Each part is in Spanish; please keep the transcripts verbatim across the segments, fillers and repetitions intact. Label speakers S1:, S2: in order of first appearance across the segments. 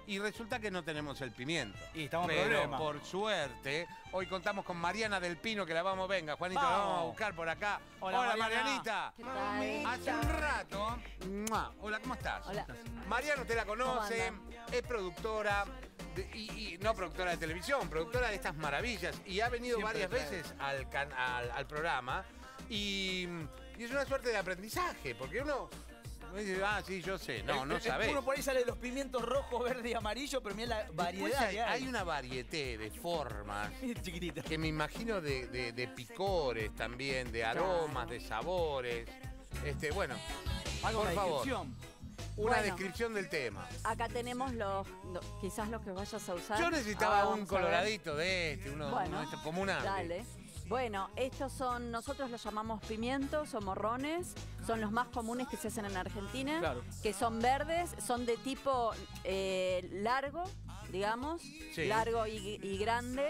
S1: y resulta que no tenemos el pimiento.
S2: Y estamos en
S1: Pero
S2: problema.
S1: por suerte, hoy contamos con Mariana del Pino, que la vamos, venga, Juanito, la
S2: Vamos.
S1: vamos a buscar por acá.
S2: Hola,
S1: Hola,
S2: Mariana.
S1: Marianita.
S3: ¿Qué tal?
S1: Hace un rato. ¡Mua! Hola, ¿cómo estás?
S3: Hola.
S1: Mariana, usted la conoce,
S3: ¿Cómo
S1: es productora. de- y, y no productora de televisión, productora de estas maravillas. Y ha venido
S2: Siempre
S1: varias
S2: trae.
S1: veces al, can- al, al programa. Y, y es una suerte de aprendizaje, porque uno dice, ah, sí, yo sé. No,
S2: El-
S1: no
S2: el-
S1: sabés.
S2: Uno por ahí sale de los pimientos rojos, verde y amarillo, pero mira la
S1: Después
S2: variedad
S1: hay,
S2: que hay.
S1: hay una varieté de formas
S2: Chiquitita.
S1: que me imagino de, de- de picores también, de aromas, de sabores. Este, bueno,
S2: Haga
S1: por
S2: una
S1: favor,
S2: descripción.
S1: una
S3: Bueno.
S1: descripción del tema.
S3: Acá tenemos los, lo- quizás los que vayas a usar.
S1: Yo necesitaba
S3: Ahora
S1: un
S3: vamos a ver.
S1: coloradito de este, uno,
S3: Bueno,
S1: uno de estos, como un árbol.
S3: Dale. Bueno, estos son, nosotros los llamamos pimientos o morrones, son los más comunes que se hacen en Argentina,
S2: Claro.
S3: que son verdes, son de tipo eh, largo, digamos,
S1: Sí.
S3: largo y, y grande.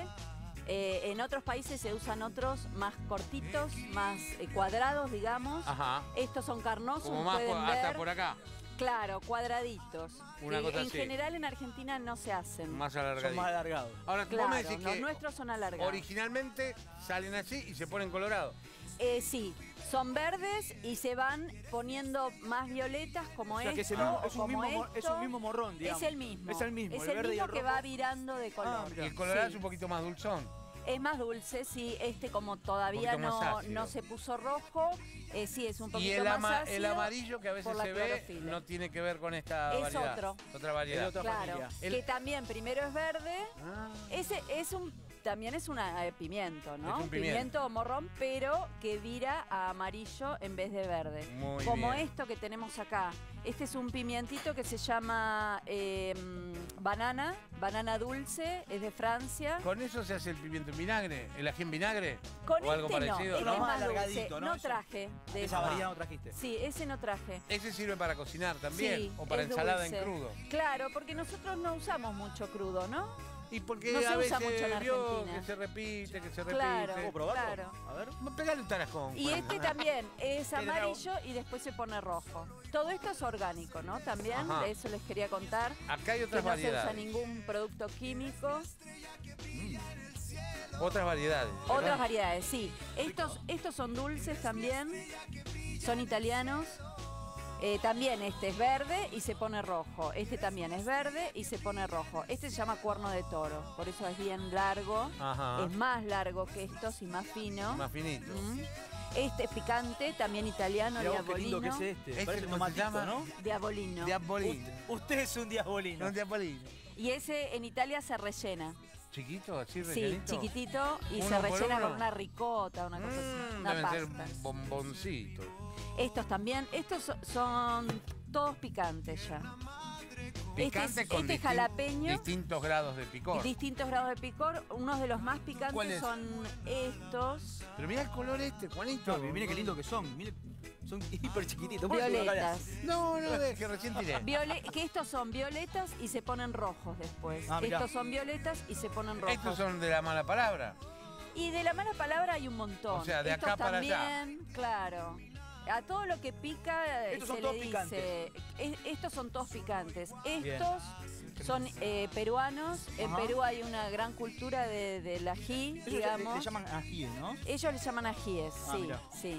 S3: Eh, en otros países se usan otros más cortitos, más eh, cuadrados, digamos.
S1: Ajá.
S3: Estos son carnosos,
S1: Como más
S3: pueden
S1: por- hasta
S3: ver.
S1: por acá,
S3: Claro, cuadraditos.
S1: Una
S3: que
S1: cosa
S3: en
S1: así.
S3: general en Argentina no se hacen.
S1: más
S2: Son
S1: alargadito.
S2: más alargados.
S1: Ahora,
S3: Claro,
S1: vos me decís
S3: los
S1: que
S3: nuestros son alargados.
S1: originalmente salen así y se ponen colorados.
S3: Eh, sí, son verdes y se van poniendo más violetas como
S2: O sea, que es, el
S3: esto
S2: mismo-
S3: o
S2: es un
S3: como
S2: mismo, mor- es
S3: esto.
S2: un mismo morrón, digamos.
S3: Es el mismo.
S2: Es el mismo.
S3: Es
S2: el
S3: el
S2: verde y
S3: mismo
S2: el
S3: que
S2: rojo.
S3: va virando de color.
S2: Ah,
S1: Y
S2: mirá.
S1: el colorado
S3: Sí.
S1: es un poquito más dulzón.
S3: Es más dulce, sí. Este como todavía
S1: Un poquito más
S3: no,
S1: ácido.
S3: no se puso rojo, eh, sí, es un poquito
S1: Y el,
S3: más
S1: ama-
S3: ácido
S1: el amarillo que a veces
S3: por la
S1: se ve
S3: clorofila.
S1: no tiene que ver con esta
S3: Es
S1: variedad.
S3: otro.
S1: Otra variedad.
S2: Es otra
S3: Claro,
S2: familia.
S1: El-
S3: que también primero es verde.
S1: Ah.
S3: Ese es un, también es un eh, pimiento, ¿no?
S1: Es un pimiento.
S3: o morrón, pero que vira a amarillo en vez de verde.
S1: Muy
S3: Como
S1: bien.
S3: esto que tenemos acá. Este es un pimientito que se llama eh, banana, banana dulce, es de Francia.
S1: ¿Con eso se hace el pimiento en vinagre? ¿El ají en vinagre?
S3: Con
S1: ¿O algo
S3: este no,
S1: parecido?
S3: este
S1: ¿no?
S3: es más dulce.
S2: Alargadito, ¿no?
S3: No
S2: Eso-
S3: traje de
S2: Esa
S3: eso.
S2: variedad no trajiste.
S3: Sí, ese no traje.
S1: ¿Ese sirve para cocinar también?
S3: Sí,
S1: ¿O para
S3: es
S1: ensalada
S3: dulce.
S1: en crudo?
S3: Claro, porque nosotros no usamos mucho crudo, ¿no?
S1: Y porque
S3: No se
S1: a
S3: usa
S1: veces
S3: mucho en
S1: vio
S3: Argentina.
S1: que se repite, que se repite.
S3: Claro.
S2: ¿Puedo probarlo?
S3: Claro.
S2: A ver.
S1: Pegale un tarajón.
S3: Y
S1: Juan.
S3: este también es
S2: Era-
S3: amarillo y después se pone rojo. Todo esto es orgánico, ¿no? También,
S1: Ajá.
S3: de eso les quería contar.
S1: Acá hay
S3: Que
S1: otras
S3: no se usa
S1: variedades.
S3: ningún producto químico.
S1: Otras variedades. ¿verdad?
S3: Otras variedades, sí. Estos, estos son dulces también. Son italianos. Eh, también este es verde y se pone rojo. Este también es verde y se pone rojo. Este se llama cuerno de toro. Por eso es bien largo.
S1: Ajá.
S3: Es más largo que estos y más fino.
S1: Más finito.
S3: Mm. Este es picante, también italiano,
S2: Mirá vos qué lindo
S3: diabolino.
S2: que es este.
S1: Este,
S2: Parece
S1: ¿cómo se
S2: tomatito,
S1: llama?
S2: ¿no?
S3: Diabolino.
S1: Diabolino.
S2: Usted es un diabolino.
S1: No, diabolino.
S3: Y ese en Italia se rellena.
S1: ¿Chiquito? ¿Así
S3: Sí,
S1: rellenito?
S3: chiquitito y
S1: ¿Uno
S3: se
S1: por
S3: rellena
S1: uno?
S3: con una ricota, una cosa así.
S1: Mm,
S3: Una
S1: deben
S3: pasta.
S1: ser bomboncitos.
S3: Estos también, estos so- son todos picantes ya.
S1: Picante
S3: este es,
S1: con
S3: este es
S1: distin-
S3: jalapeño,
S1: distintos grados de picor.
S3: distintos grados de picor. Unos de los más
S1: ¿Cuál
S3: picantes
S1: es?
S3: son estos.
S1: Pero mira el color este, Juanito.
S2: No, mire qué lindo que son. Mire, son hiper chiquititos.
S3: Violetas.
S1: No, no, deje, recién tiré.
S3: Viole- que estos son violetas y se ponen rojos después.
S2: Ah, mirá.
S3: estos son violetas y se ponen rojos.
S1: Estos son de la mala palabra.
S3: Y de la mala palabra hay un montón.
S1: O sea, de
S3: Estos
S1: acá para
S3: también, claro. A todo lo que pica eh,
S2: Estos son
S3: se
S2: todos
S3: le dice. Es- estos son todos picantes. Estos son eh, peruanos. En
S2: Ajá.
S3: Perú hay una gran cultura de, del ají,
S2: Ellos le,
S3: digamos.
S2: le llaman ají, ¿no?
S3: Ellos le llaman ajíes,
S2: Ah,
S3: sí,
S2: mirá.
S3: sí.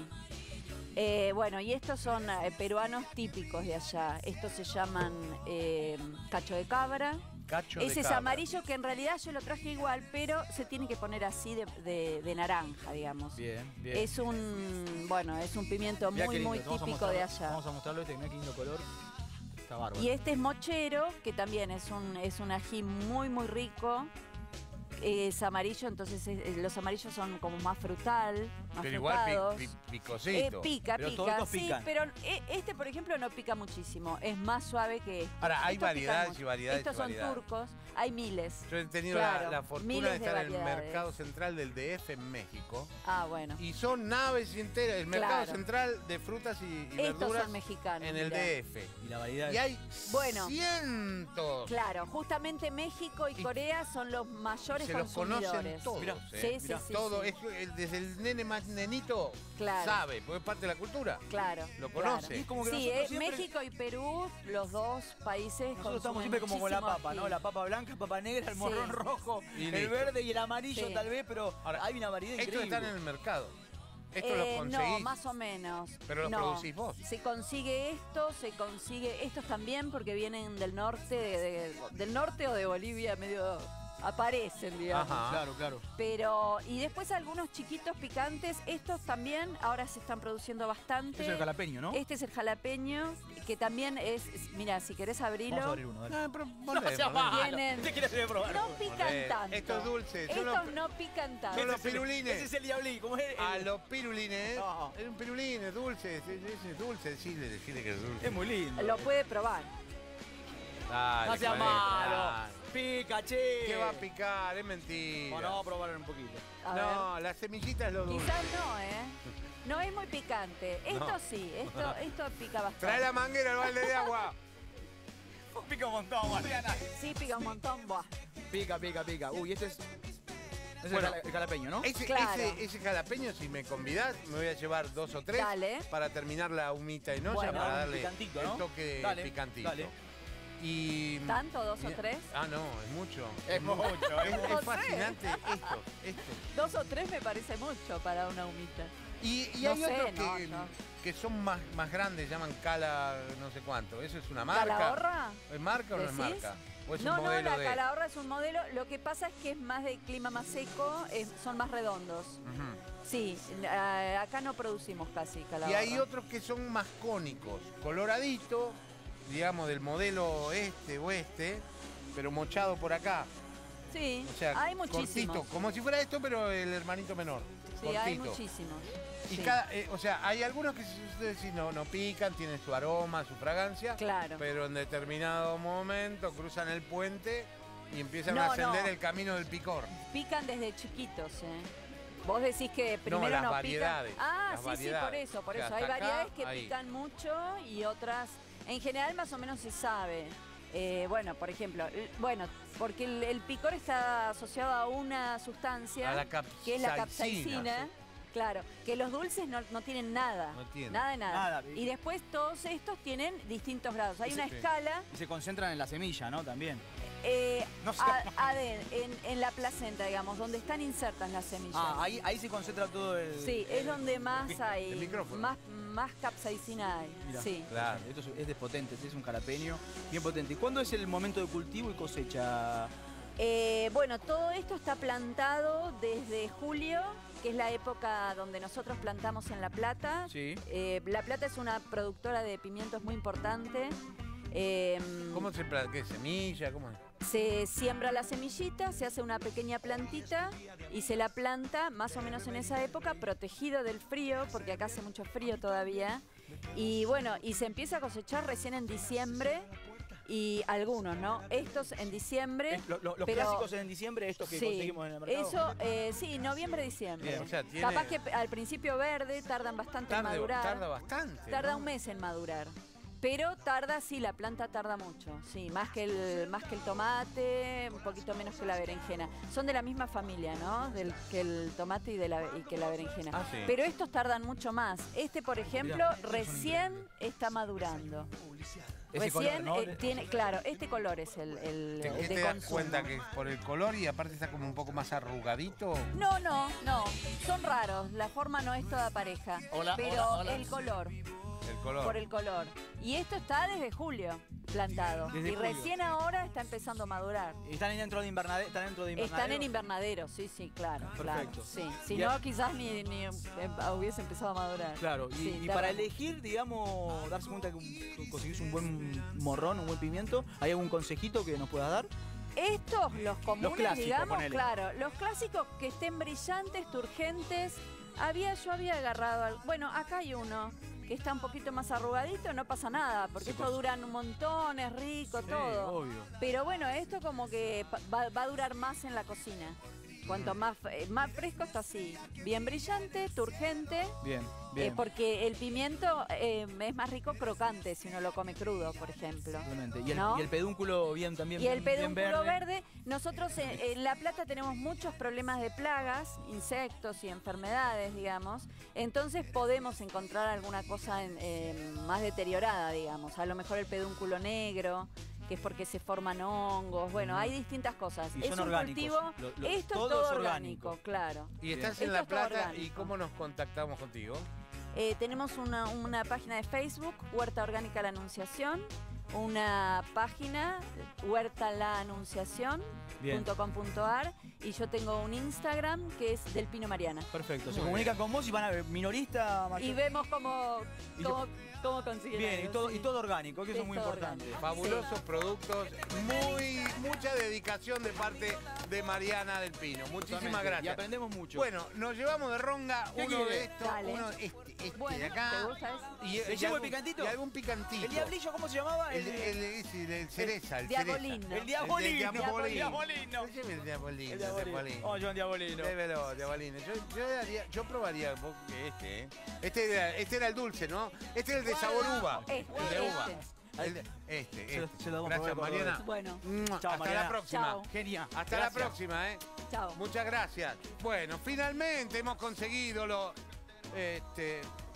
S3: Eh, bueno, y estos son eh, peruanos típicos de allá. Estos se llaman eh, cacho de cabra.
S1: Cacho de
S3: Ese es
S1: cabra.
S3: amarillo que en realidad yo lo traje igual, pero se tiene que poner así de, de- de naranja, digamos.
S2: Bien, bien.
S3: Es un, bueno, es un pimiento
S2: Mirá
S3: muy,
S2: qué lindo,
S3: muy
S2: vamos a
S3: típico de
S2: mostrarlo,
S3: allá.
S2: Vamos a mostrarlo este, mirá qué lindo color. Está bárbaro.
S3: Y este es mochero, que también es un, es un ají muy, muy rico. Es amarillo, entonces es- los amarillos son como más frutal, más
S1: Pero igual
S3: frutados.
S1: pi- pi-
S3: Eh,
S1: picosito.
S3: pica,
S2: Pero
S3: pica,
S2: todos estos
S3: sí,
S2: pican.
S3: pero eh, este, por ejemplo, no pica muchísimo. Es más suave que este.
S1: Ahora, hay
S3: Estos pican
S1: variedades
S3: mucho.
S1: y variedades
S3: Estos
S1: y
S3: son
S1: variedades.
S3: turcos, hay miles.
S1: Yo he tenido
S3: Claro,
S1: la, la fortuna
S3: miles
S1: de
S3: de
S1: estar en el
S3: variedades.
S1: mercado central del D F en México.
S3: Ah, bueno.
S1: Y son naves enteras. El mercado
S3: Claro.
S1: central de frutas y, y
S3: Estos
S1: verduras
S3: son mexicanos,
S1: en el
S3: mirá.
S1: D F.
S2: Y la variedad.
S1: Y hay
S3: Bueno.
S1: cientos.
S3: Claro, justamente México y,
S1: Y
S3: Corea son los mayores
S1: Se los
S3: consumidores.
S1: conocen todos.
S2: Mirá,
S1: ¿eh?
S3: Sí, sí,
S2: Mirá,
S3: sí,
S1: Todo,
S3: sí.
S1: es- es desde el nene más nenito
S3: Claro.
S1: sabe, porque es parte de la cultura.
S3: Claro.
S1: Lo
S3: claro.
S1: conoce.
S2: Y como que
S3: Sí,
S2: nosotros
S3: eh,
S2: siempre-
S3: México y Perú, los dos países.
S2: Nosotros estamos
S3: consumen
S2: siempre como con la
S3: muchísimo
S2: papa, ¿no?
S3: ají.
S2: La papa blanca, papa negra, el
S3: Sí.
S2: morrón rojo,
S1: Y
S2: el
S1: listo.
S2: verde y el amarillo
S3: Sí.
S2: tal vez, pero
S1: Ahora,
S2: hay una variedad
S1: Estos
S2: increíble.
S1: están en el mercado. Estos
S3: Eh,
S1: los
S3: no,
S1: conseguís.
S3: más o menos.
S1: Pero los
S3: no.
S1: producís vos.
S3: Se consigue esto, se consigue estos también porque vienen del norte, de- de- del norte o de Bolivia, medio aparecen, digamos.
S1: Ajá.
S2: Claro, claro.
S3: Pero, y después algunos chiquitos picantes, estos también ahora se están produciendo bastante.
S2: Es el jalapeño, ¿no?
S3: Este es el jalapeño, que también es, es- mira, si querés abrirlo.
S2: Vamos a abrir uno, dale.
S1: No, pero
S2: No
S1: volvé,
S2: seas
S1: volvé.
S2: malo.
S3: Vienen-
S2: ¿Qué quieres probar?
S3: No pican
S1: Volvé.
S3: tanto.
S1: Estos dulces, son
S3: Estos
S1: los-
S3: no pican tanto.
S1: son los
S2: Ese es el-
S1: pirulines.
S2: Ese es el diablí, ¿cómo es? El-
S1: A los pirulines.
S2: No.
S1: Es un pirulín, es dulce, es, es- es dulce, decirle, decirle que es dulce.
S2: Es muy lindo.
S3: Lo puede probar.
S1: Dale,
S2: No sea
S1: Juanito,
S2: malo.
S1: dale.
S2: Pica, che.
S1: ¿Qué va a picar? Es mentira.
S2: Bueno, vamos a probar un poquito.
S3: A ver.
S1: No, las semillitas lo dulce.
S3: Quizás no, ¿eh? No es muy picante. Esto
S1: No.
S3: sí, esto, esto pica bastante.
S1: Trae la manguera al balde de agua.
S2: Pica un montón, Mariana.
S3: Sí, pica un montón. Buah.
S2: Pica, pica, pica. Uy, este es. Es
S1: Bueno.
S2: el, jala- el jalapeño, ¿no?
S1: Ese,
S3: Claro.
S1: ese, ese jalapeño, si me convidás, me voy a llevar dos o tres
S3: Dale.
S1: para terminar la humita y no
S3: Bueno.
S1: para
S2: Un
S1: darle
S2: picantito, ¿no?
S1: el toque
S2: Dale,
S1: picantito.
S2: dale.
S1: Y
S3: ¿Tanto? ¿Dos o
S1: Mira-
S3: tres?
S1: Ah, no, es mucho.
S2: Es mucho,
S1: Es,
S2: es
S1: es
S3: No sé.
S1: fascinante esto, esto.
S3: Dos o tres me parece mucho para una humita.
S1: Y, y
S3: No
S1: hay
S3: sé,
S1: otros
S3: no,
S1: que,
S3: no.
S1: que son más, más grandes, llaman cala no sé cuánto. ¿Eso es una marca?
S3: ¿Calahorra?
S1: ¿Es marca o no es
S3: ¿Decís?
S1: marca? ¿O es
S3: No,
S1: un
S3: no,
S1: modelo
S3: la
S1: de...?
S3: calahorra es un modelo. Lo que pasa es que es más de clima más seco, es- son más redondos.
S1: Ujú.
S3: Sí, eh, acá no producimos casi
S1: Y
S3: calahorra.
S1: hay otros que son más cónicos, coloradito, digamos del modelo este oeste, pero mochado por acá.
S3: Sí,
S1: O sea,
S3: hay muchísimos.
S1: cortito, como si fuera esto, pero el hermanito menor.
S3: Sí, hay
S1: cortito.
S3: muchísimos.
S1: Y
S3: Sí.
S1: cada, eh, o sea, hay algunos que si ustedes decís, no, no pican, tienen su aroma, su fragancia,
S3: Claro.
S1: pero en determinado momento cruzan el puente y empiezan
S3: No,
S1: a ascender
S3: no.
S1: el camino del picor.
S3: Pican desde chiquitos, ¿eh? Vos decís que primero
S1: las
S3: no
S1: variedades,
S3: pican. Ah,
S1: las
S3: sí,
S1: variedades.
S3: sí, por eso, por
S1: O sea,
S3: eso. Hay
S1: hasta acá,
S3: variedades que
S1: ahí.
S3: pican mucho y otras. En general, más o menos se sabe. Eh, bueno, por ejemplo, l- bueno, porque el, el picor está asociado a una sustancia
S1: A la
S3: que es la
S1: capsaicina.
S3: capsaicina. Claro, que los dulces no, no tienen nada.
S1: No tienen.
S3: Nada de nada.
S2: Nada.
S3: Y después todos estos tienen distintos grados. Hay
S2: Sí,
S3: una
S1: sí.
S3: escala
S2: Y se concentran en la semilla, ¿no? También.
S3: eh,
S2: No sé.
S3: a- aden- en, en la placenta, digamos, donde están insertas las semillas.
S2: Ah, ahí, ahí se concentra todo el.
S3: Sí, es donde más hay,
S1: el micrófono.
S3: más, más capsaicina hay.
S2: Mirá.
S3: Sí.
S1: Claro.
S2: Esto es, es de potente, este es un jalapeño bien potente. ¿Y cuándo es el momento de cultivo y cosecha?
S3: Eh, bueno, todo esto está plantado desde julio, que es la época donde nosotros plantamos en La Plata.
S2: Sí.
S3: Eh, La Plata es una productora de pimientos muy importante. Eh,
S1: ¿Cómo se planta? ¿Qué semilla? ¿Cómo es?
S3: Se siembra la semillita, se hace una pequeña plantita y se la planta más o menos en esa época, protegido del frío, porque acá hace mucho frío todavía. Y bueno, y se empieza a cosechar recién en diciembre y algunos, ¿no? Estos en diciembre.
S2: Eh, lo- lo- los
S3: pero-
S2: clásicos en diciembre, estos que
S3: Sí,
S2: conseguimos en el mercado.
S3: eso, eh, sí, noviembre, diciembre.
S2: Bien,
S1: o sea, tiene-
S3: Capaz que al principio verde, tardan bastante en
S1: Tarda,
S3: madurar.
S1: tarda bastante.
S3: Tarda
S1: ¿no?
S3: un mes en madurar. Pero tarda, sí, la planta tarda mucho, sí, más que el, más que el tomate, un poquito menos que la berenjena. Son de la misma familia, ¿no? Del, que el tomate y, de la, y que la berenjena.
S1: Ah, sí.
S3: Pero estos tardan mucho más. Este, por ejemplo,
S2: Mirá, estos son
S3: recién está madurando.
S2: Ese color,
S3: Recién
S2: ¿no?
S3: eh, tiene, claro, este color es el, el-
S1: ¿Te,
S3: el
S1: qué
S3: de
S1: te das
S3: consumo.
S1: cuenta que es por el color y aparte está como un poco más arrugadito?
S3: No, no, no. Son raros. La forma no es toda pareja.
S2: Hola,
S3: pero
S2: hola, hola.
S3: el color.
S1: El color.
S3: Por el color. Y esto está desde julio plantado.
S2: Desde
S3: y
S2: julio.
S3: recién ahora está empezando a madurar.
S2: Están dentro de invernadero. Están dentro de invernadero.
S3: Están en invernadero, sí, sí, claro.
S2: Perfecto.
S3: Claro, sí. Si
S2: Y
S3: no,
S2: a-
S3: quizás ni, ni em- hubiese empezado a madurar.
S2: Claro, y,
S3: Sí,
S2: y
S3: tarda
S2: para
S3: mucho.
S2: elegir, digamos, darse cuenta que un- conseguís un buen morrón, un buen pimiento, ¿hay algún consejito que nos puedas dar?
S3: Estos, los comunes,
S2: clásicos,
S3: digamos,
S2: ponele.
S3: claro, los clásicos que estén brillantes, turgentes. Había, yo había agarrado, al- bueno, acá hay uno que está un poquito más arrugadito, no pasa nada, porque
S2: Sí,
S3: esto
S2: pues.
S3: duran un montón, es rico, todo.
S2: obvio.
S3: Pero bueno, esto como que pa- va, va a durar más en la cocina. Cuanto más, eh, más fresco está así, bien brillante, turgente.
S2: Bien,
S3: Eh,
S2: bien.
S3: porque el pimiento eh, es más rico crocante si uno lo come crudo, por ejemplo.
S2: Totalmente. Y el,
S3: ¿no?
S2: y el pedúnculo bien también.
S3: Y el
S2: bien
S3: pedúnculo
S2: verde.
S3: verde. Nosotros en, en La Plata tenemos muchos problemas de plagas, insectos y enfermedades, digamos. Entonces podemos encontrar alguna cosa en, eh, más deteriorada, digamos. A lo mejor el pedúnculo negro, que es porque se forman hongos. Bueno,
S2: Mm.
S3: hay distintas cosas.
S2: Y
S3: es
S2: son
S3: un
S2: orgánicos.
S3: cultivo.
S2: Lo- lo-
S3: esto
S2: todo
S3: es todo
S2: es
S3: orgánico,
S2: orgánico.
S3: claro.
S1: Y estás
S3: Bien.
S1: en La
S3: Esto es todo
S1: Plata, ¿y
S3: orgánico.
S1: cómo nos contactamos contigo?
S3: Eh, tenemos una, una página de Facebook, Huerta Orgánica La Anunciación, una página, huerta la anunciación punto com punto ar, y yo tengo un Instagram que es Del Pino Mariana.
S2: Perfecto. Se
S1: Muy
S2: comunican con vos y van a ver minorista, mayor-
S3: Y vemos cómo,
S2: Y
S3: cómo, cómo consiguen
S2: Bien, y
S3: algo,
S2: todo,
S3: sí.
S2: y todo orgánico, que eso
S3: Sí,
S2: es muy
S3: todo
S2: importante.
S3: orgánico.
S1: Fabulosos productos, muy mucha dedicación de parte de Mariana del Pino. Muchísimas
S2: Totalmente.
S1: gracias.
S2: Y aprendemos mucho.
S1: Bueno, nos llevamos de ronga
S2: ¿Qué
S1: uno
S2: quiere?
S1: de estos,
S3: Dale.
S1: uno este, este
S3: Bueno,
S1: de acá.
S3: ¿te gusta ese?
S1: Y,
S2: ¿Le
S1: y
S2: llevo el
S1: algún-
S2: picantito?
S1: Y algún picantito.
S2: ¿El diablillo cómo se llamaba?
S1: El, el, el, sí, el cereza, el
S3: Diabolino.
S1: cereza.
S2: El diabolino.
S1: El diabolino.
S2: El diabolino.
S1: Déjeme el diabolino.
S2: El diabolino.
S1: diabolino.
S2: Vamos a llevar un diabolino.
S1: Débelo, diabolino. Yo, yo, daría- yo probaría un poco que este, ¿eh? Este era, este era el dulce, ¿no? Este era el de sabor uva.
S3: Este,
S1: el de uva.
S3: este.
S1: El de- este,
S2: Se lo-
S1: este.
S2: se lo vamos a
S1: Gracias,
S2: probar con
S1: Mariana.
S3: Bueno,
S1: Mua.
S2: Chao,
S1: Hasta
S2: Mariana.
S1: la próxima.
S3: Chao.
S2: Genia.
S1: Hasta
S2: Gracias.
S1: la próxima, ¿eh?
S3: chao.
S1: Muchas gracias. Bueno, finalmente hemos conseguido lo. Este.